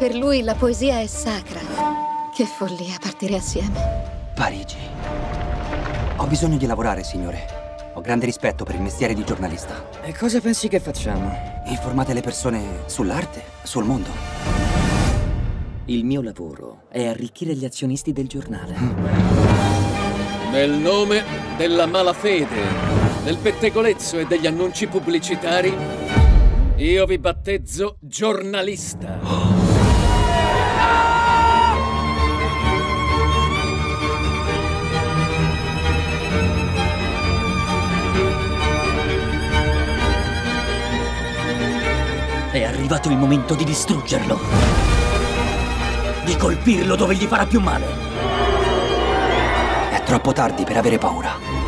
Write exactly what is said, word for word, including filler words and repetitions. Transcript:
Per lui la poesia è sacra. Che follia partire assieme. Parigi. Ho bisogno di lavorare, signore. Ho grande rispetto per il mestiere di giornalista. E cosa pensi che facciamo? Informate le persone sull'arte, sul mondo. Il mio lavoro è arricchire gli azionisti del giornale. Nel nome della malafede, del pettegolezzo e degli annunci pubblicitari, io vi battezzo giornalista. È arrivato il momento di distruggerlo. Di colpirlo dove gli farà più male. È troppo tardi per avere paura.